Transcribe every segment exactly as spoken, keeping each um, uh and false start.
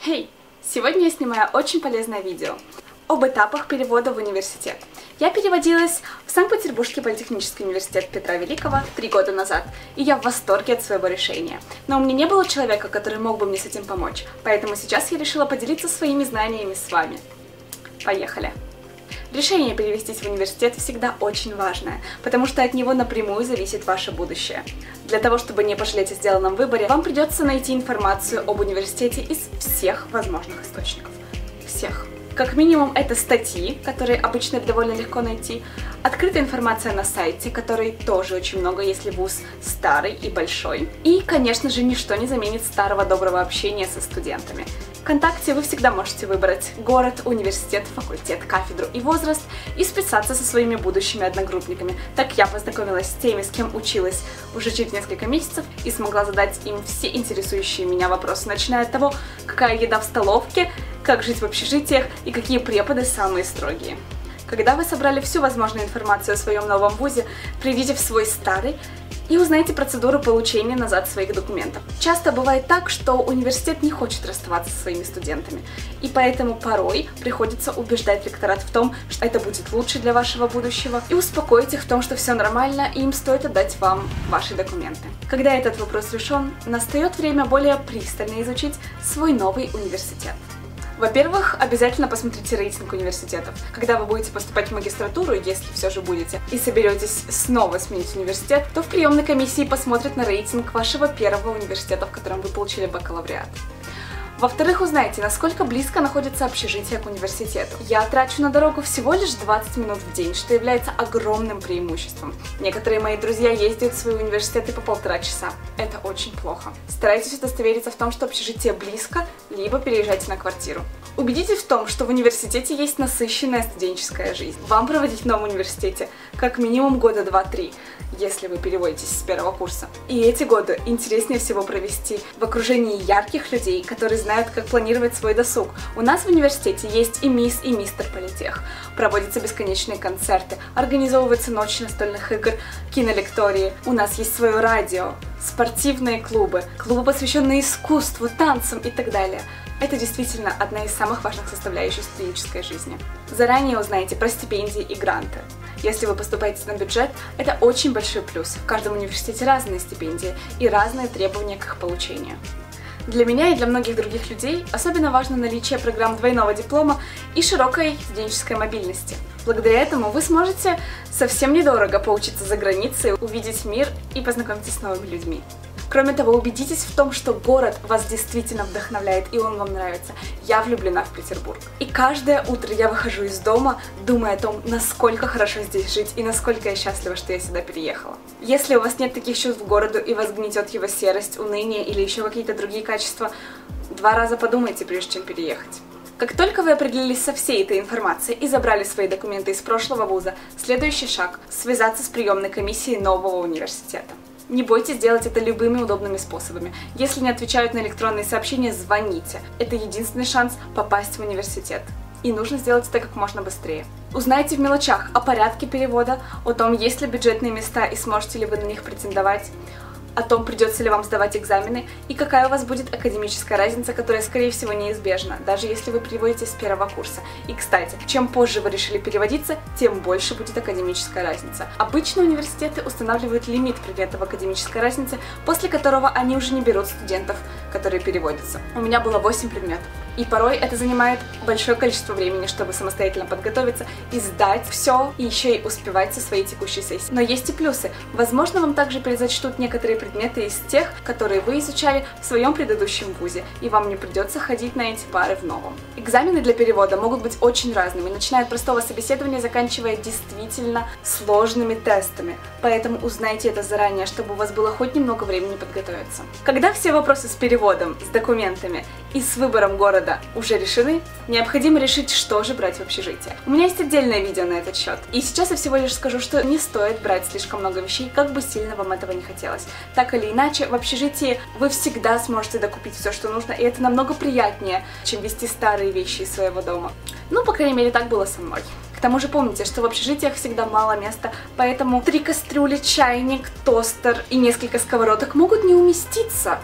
Хей! Сегодня я снимаю очень полезное видео об этапах перевода в университет. Я переводилась в Санкт-Петербургский политехнический университет Петра Великого три года назад, и я в восторге от своего решения. Но у меня не было человека, который мог бы мне с этим помочь, поэтому сейчас я решила поделиться своими знаниями с вами. Поехали! Решение перевестись в университет всегда очень важное, потому что от него напрямую зависит ваше будущее. Для того, чтобы не пожалеть о сделанном выборе, вам придется найти информацию об университете из всех возможных источников. Всех. Как минимум, это статьи, которые обычно довольно легко найти, открытая информация на сайте, которой тоже очень много, если вуз старый и большой. И, конечно же, ничто не заменит старого доброго общения со студентами. ВКонтакте вы всегда можете выбрать город, университет, факультет, кафедру и возраст и списаться со своими будущими одногруппниками. Так я познакомилась с теми, с кем училась уже через несколько месяцев и смогла задать им все интересующие меня вопросы, начиная от того, какая еда в столовке, как жить в общежитиях и какие преподы самые строгие. Когда вы собрали всю возможную информацию о своем новом вузе, придите в свой старый и узнайте процедуру получения назад своих документов. Часто бывает так, что университет не хочет расставаться со своими студентами, и поэтому порой приходится убеждать ректорат в том, что это будет лучше для вашего будущего, и успокоить их в том, что все нормально, и им стоит отдать вам ваши документы. Когда этот вопрос решен, настает время более пристально изучить свой новый университет. Во-первых, обязательно посмотрите рейтинг университетов. Когда вы будете поступать в магистратуру, если все же будете, и соберетесь снова сменить университет, то в приемной комиссии посмотрят на рейтинг вашего первого университета, в котором вы получили бакалавриат. Во-вторых, узнайте, насколько близко находится общежитие к университету. Я трачу на дорогу всего лишь двадцать минут в день, что является огромным преимуществом. Некоторые мои друзья ездят в свои университеты по полтора часа. Это очень плохо. Старайтесь удостовериться в том, что общежитие близко, либо переезжайте на квартиру. Убедитесь в том, что в университете есть насыщенная студенческая жизнь. Вам проводить в новом университете как минимум года два-три, если вы переводитесь с первого курса. И эти годы интереснее всего провести в окружении ярких людей, которые знают, как планировать свой досуг. У нас в университете есть и мисс, и мистер политех. Проводятся бесконечные концерты, организовывается ночь настольных игр, кинолектории. У нас есть свое радио, спортивные клубы, клубы, посвященные искусству, танцам и так далее. Это действительно одна из самых важных составляющих студенческой жизни. Заранее узнайте про стипендии и гранты. Если вы поступаете на бюджет, это очень большой плюс. В каждом университете разные стипендии и разные требования к их получению. Для меня и для многих других людей особенно важно наличие программ двойного диплома и широкой студенческой мобильности. Благодаря этому вы сможете совсем недорого поучиться за границей, увидеть мир и познакомиться с новыми людьми. Кроме того, убедитесь в том, что город вас действительно вдохновляет и он вам нравится. Я влюблена в Петербург. И каждое утро я выхожу из дома, думая о том, насколько хорошо здесь жить и насколько я счастлива, что я сюда переехала. Если у вас нет таких чувств к городу и вас гнетет его серость, уныние или еще какие-то другие качества, два раза подумайте, прежде чем переехать. Как только вы определились со всей этой информацией и забрали свои документы из прошлого вуза, следующий шаг – связаться с приемной комиссией нового университета. Не бойтесь делать это любыми удобными способами. Если не отвечают на электронные сообщения, звоните. Это единственный шанс попасть в университет. И нужно сделать это как можно быстрее. Узнайте в мелочах о порядке перевода, о том, есть ли бюджетные места и сможете ли вы на них претендовать, о том, придется ли вам сдавать экзамены и какая у вас будет академическая разница, которая, скорее всего, неизбежна, даже если вы переводитесь с первого курса. И, кстати, чем позже вы решили переводиться, тем больше будет академическая разница. Обычно университеты устанавливают лимит предметов академической разницы, после которого они уже не берут студентов, которые переводятся. У меня было восемь предметов. И порой это занимает большое количество времени, чтобы самостоятельно подготовиться и сдать все, и еще и успевать со своей текущей сессией. Но есть и плюсы. Возможно, вам также перезачтут некоторые предметы из тех, которые вы изучали в своем предыдущем вузе, и вам не придется ходить на эти пары в новом. Экзамены для перевода могут быть очень разными, начиная от простого собеседования, заканчивая действительно сложными тестами. Поэтому узнайте это заранее, чтобы у вас было хоть немного времени подготовиться. Когда все вопросы с переводом, с документами и с выбором города уже решены, необходимо решить, что же брать в общежитие. У меня есть отдельное видео на этот счет. И сейчас я всего лишь скажу, что не стоит брать слишком много вещей, как бы сильно вам этого не хотелось. Так или иначе, в общежитии вы всегда сможете докупить все, что нужно, и это намного приятнее, чем вести старые вещи из своего дома. Ну, по крайней мере, так было со мной. К тому же помните, что в общежитиях всегда мало места, поэтому три кастрюли, чайник, тостер и несколько сковородок могут не уместиться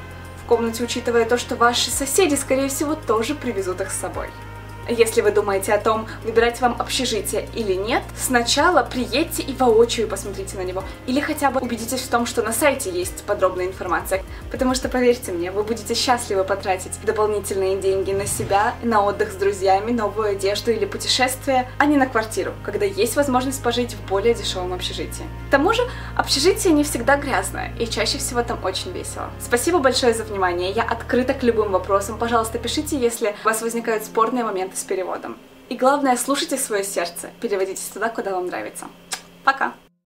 в комнате, учитывая то, что ваши соседи, скорее всего, тоже привезут их с собой. Если вы думаете о том, выбирать вам общежитие или нет, сначала приедьте и воочию посмотрите на него, или хотя бы убедитесь в том, что на сайте есть подробная информация, потому что, поверьте мне, вы будете счастливы потратить дополнительные деньги на себя, на отдых с друзьями, новую одежду или путешествие, а не на квартиру, когда есть возможность пожить в более дешевом общежитии. К тому же, общежитие не всегда грязное, и чаще всего там очень весело. Спасибо большое за внимание, я открыта к любым вопросам, пожалуйста, пишите, если у вас возникают спорные моменты с переводом. И главное, слушайте свое сердце, переводитесь туда, куда вам нравится. Пока!